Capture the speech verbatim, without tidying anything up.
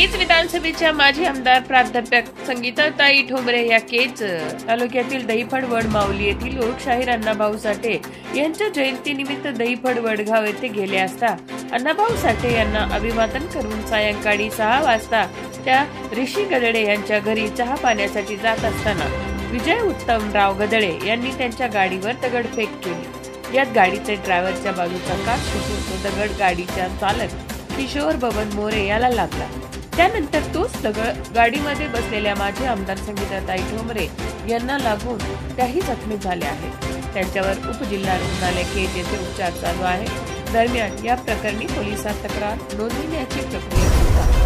केज विधानसभेच्या माजी आमदार प्राध्यापक संगीताताई ठोंबरे या केज तालुक्यातील दहीफळ वड माऊली येथील लोकशाहीर अण्णाभाऊ साठे यांच्या जयंतीनिमित्त दहीफळ वडगाव येथे गेले असता अण्णाभाऊ साठे यांना अभिवादन करून सायंकाळी सहा वाजता त्या ऋषी गदळे यांच्या घरी चहा पाण्यासाठी जात असताना विजय उत्तमराव गदळे यांनी त्यांच्या गाडीवर दगडफेक केली। यात गाडीचे ड्रायव्हरच्या बाजूचा काच फुटून तो दगड गाडीच्या चालक किशोर बबन मोरे याला लागला। त्यानंतर तोच दगड गाडीमध्ये बसलेल्या माजी आमदार संगीताताई ठोंबरे यांना लागून त्याही जखमी झाले आहेत। त्यांच्यावर उपजिल्हा रुग्णालय केज येथे उपचार चालू आहे। दरम्यान या प्रकरणी पोलिसात तक्रार नोंदविण्याची प्रक्रिया सुरू आहे।